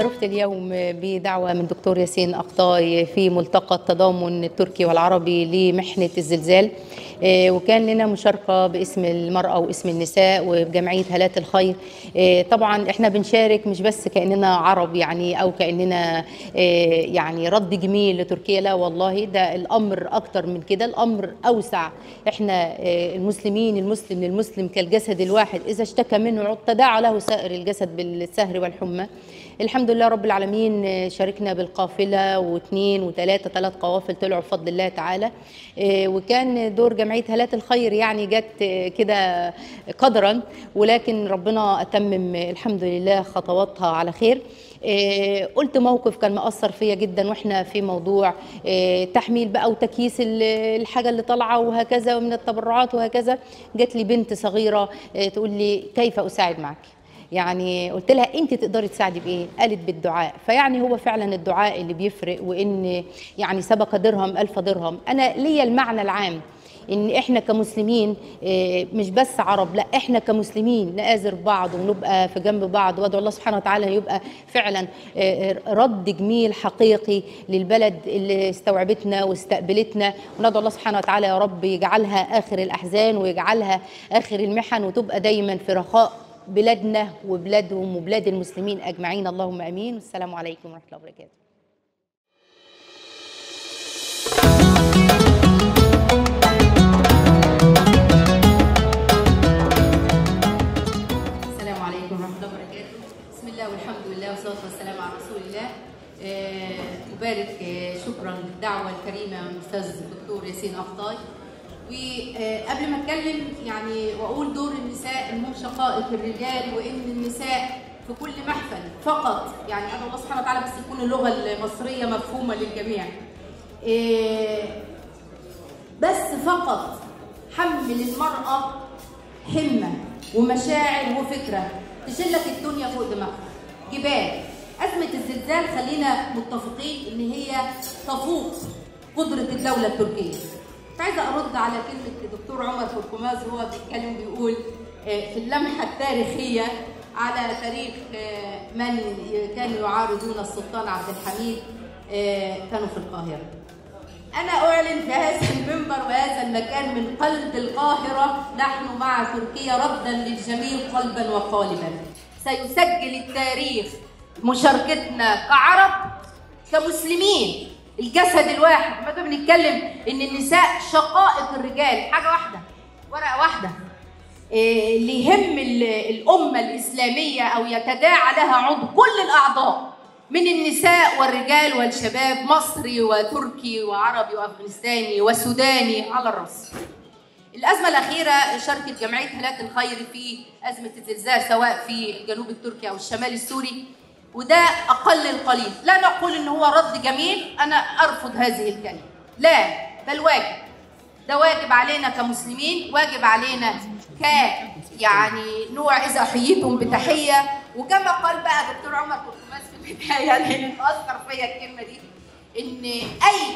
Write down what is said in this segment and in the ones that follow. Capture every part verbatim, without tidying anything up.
شرفت اليوم بدعوة من دكتور ياسين أقطاي في ملتقى التضامن التركي والعربي لمحنة الزلزال، وكان لنا مشاركة باسم المرأة واسم النساء وبجمعية هالات الخير. طبعا احنا بنشارك مش بس كأننا عرب يعني أو كأننا يعني رد جميل لتركيا، لا والله ده الأمر أكتر من كده، الأمر أوسع. احنا المسلمين، المسلم للمسلم كالجسد الواحد، إذا اشتكى منه عضو تداعى له سائر الجسد بالسهر والحمى. الحمد لله رب العالمين، شاركنا بالقافلة واثنين وثلاثة ثلاث قوافل طلعوا بفضل الله تعالى، وكان دور جمعية هالات الخير يعني جت كده قدرا، ولكن ربنا أتمم الحمد لله خطواتها على خير. قلت موقف كان مأثر فيا جدا واحنا في موضوع تحميل بقى وتكييس الحاجة اللي طالعة وهكذا ومن التبرعات وهكذا. جت لي بنت صغيرة تقول لي كيف أساعد معك؟ يعني قلت لها انت تقدري تساعدي بايه؟ قالت بالدعاء. فيعني هو فعلا الدعاء اللي بيفرق، وان يعني سبق درهم الف درهم. انا ليا المعنى العام ان احنا كمسلمين مش بس عرب، لا احنا كمسلمين نآزر بعض ونبقى في جنب بعض، وادعو الله سبحانه وتعالى يبقى فعلا رد جميل حقيقي للبلد اللي استوعبتنا واستقبلتنا، وندعو الله سبحانه وتعالى يا رب يجعلها اخر الاحزان ويجعلها اخر المحن، وتبقى دايما في رخاء بلادنا وبلادهم وبلاد المسلمين أجمعين، اللهم أمين. والسلام عليكم ورحمة الله وبركاته. السلام عليكم ورحمة الله وبركاته. بسم الله والحمد لله والصلاة والسلام على رسول الله. أبارك شكرا للدعوة الكريمة من الأستاذ الدكتور ياسين أقطاي. وقبل ما اتكلم يعني واقول دور النساء انهم شقائق الرجال، وان النساء في كل محفل فقط، يعني ادعو الله سبحانه وتعالى بس تكون اللغه المصريه مفهومه للجميع. بس فقط حمل المراه همه ومشاعر وفكره تشلك الدنيا فوق دماغها. جبال ازمه الزلزال خلينا متفقين ان هي تفوق قدره الدوله التركيه. عايزه ارد على كلمه الدكتور عمر فركوماز وهو بيتكلم بيقول في اللمحه التاريخيه على تاريخ من كانوا يعارضون السلطان عبد الحميد كانوا في القاهره. انا اعلن في هذا المنبر وهذا المكان من قلب القاهره، نحن مع تركيا ردا للجميع قلبا وقالبا. سيسجل التاريخ مشاركتنا كعرب كمسلمين الجسد الواحد. ما بنتكلم ان النساء شقائق الرجال، حاجه واحده ورقه واحده. إيه اللي يهم الامه الاسلاميه او يتداعى لها عضو كل الاعضاء من النساء والرجال والشباب، مصري وتركي وعربي وافغانستاني وسوداني على الراس. الازمه الاخيره شاركت جمعيه هالات الخير في ازمه الزلزال سواء في الجنوب التركي او الشمال السوري، وده أقل القليل. لا نقول إن هو رد جميل، أنا أرفض هذه الكلمة، لا بل واجب. ده واجب علينا كمسلمين، واجب علينا ك يعني نوع إذا حييتم بتحية. وكما قال بقى دكتور عمر فركوماز في البداية اللي أثر فيا الكلمة دي، إن أي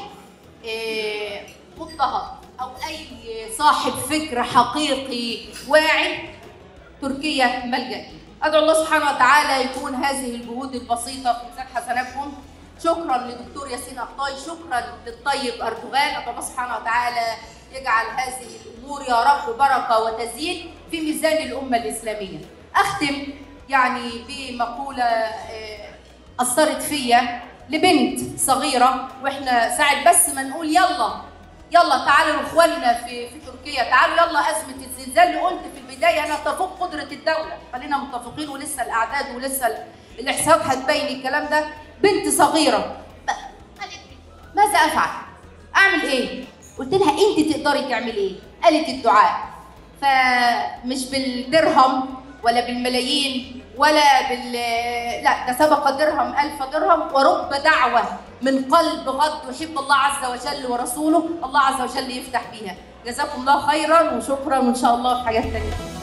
مضطهد أو أي صاحب فكر حقيقي واعي تركيا ملجأ. أدعو الله سبحانه وتعالى يكون هذه الجهود البسيطة في ميزان حسناتكم. شكرا لدكتور ياسين أقطاي، شكرا للطيب أردوغان. أدعو الله سبحانه وتعالى يجعل هذه الأمور يا رب بركة وتزيين في ميزان الأمة الإسلامية. أختم يعني بمقولة أثرت فيا لبنت صغيرة، وإحنا ساعد بس ما نقول يلا يلا تعالوا اخواننا في في تركيا، تعالوا يلا ازمه الزلزال اللي قلت في البدايه انا تفوق قدره الدوله، خلينا متفقين ولسه الاعداد ولسه الاحصاءات هتبين الكلام ده. بنت صغيره قالت لي ماذا افعل؟ اعمل ايه؟ قلت لها انت تقدري تعملي ايه؟ قالت الدعاء. فمش بالدرهم ولا بالملايين ولا بال لا، ده سبق درهم ألف درهم، ورب دعوة من قلب غض يحب الله عز وجل ورسوله، الله عز وجل يفتح بيها. جزاكم الله خيرا وشكرا، وإن شاء الله في حاجات تانية.